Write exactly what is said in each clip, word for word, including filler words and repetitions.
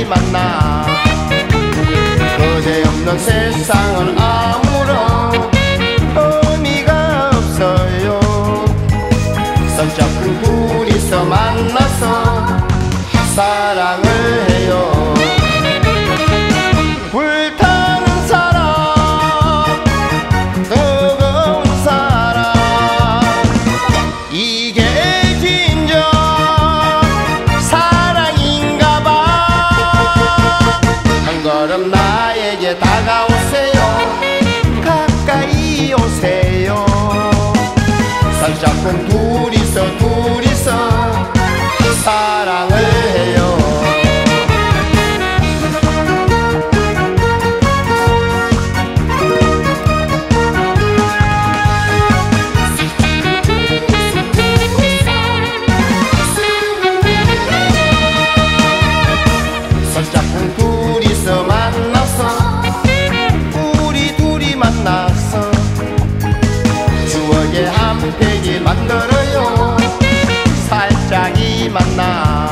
만나 그대없는 세상은 아무런 의미가 없어요. 손잡고 둘이서 만나서 사랑을 해요. 불타는 사랑, 뜨거운 사랑, 이게 진정 사랑인가봐. 한 걸음 나에게 다가오세요. 가까이 오세요. 손잡고 둘이서 둘이서 사랑을 해요. 손잡고 둘이서 만나서 우리 둘이 만나서 추억의 한 페이지 만들어요. 살짝이 만나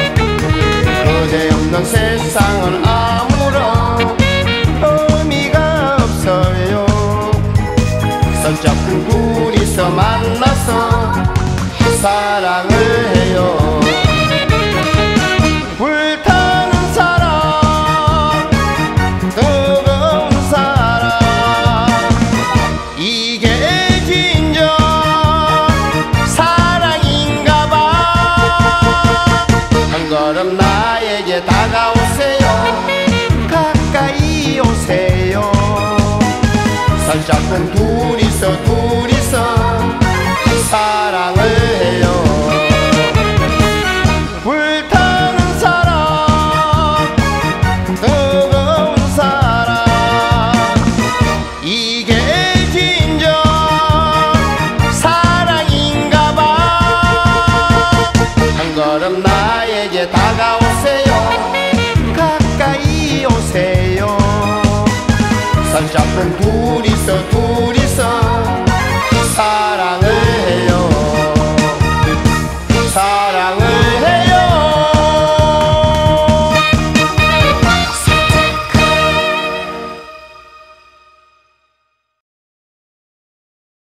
그대 없는 세상은 아무런 의미가 없어요. 손잡고 둘이서 만나서 사랑을 해요. 불타는 사랑, 뜨거운 사랑, 이게 진정 사랑인가봐. 한 걸음 나에게 다가오세요. 가까이 오세요. 손잡고 둘이서 둘